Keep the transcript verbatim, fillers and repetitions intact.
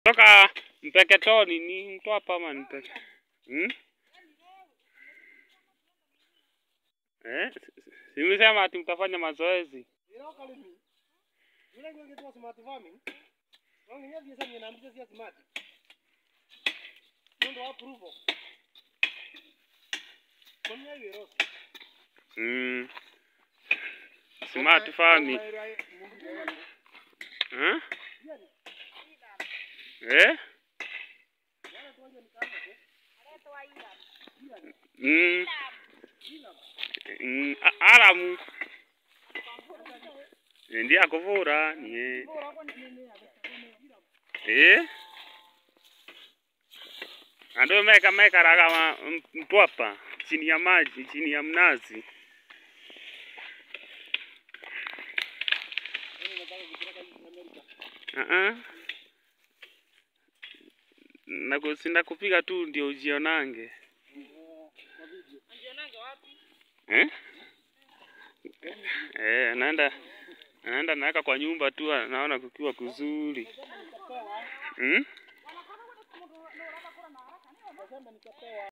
Toka Mpeketoni ni mtu hapa ama Mpeke. Hmm? Eh? Simesema ati mtafanya mazoezi. Hmm. Smart farming. Huh? Eh? Mm. Mm. Aramu. Ndia kuvura ni. Eh? Ando meka meka raga mtwapa chini ya maji, chini ya mnazi. Ah ah. Na kusinda kupiga tu ndio ujionange. Ujionange wapi? Eh? Eh, naenda naenda naweka kwa nyumba tu naona kukiwa kuzuri. Hmm?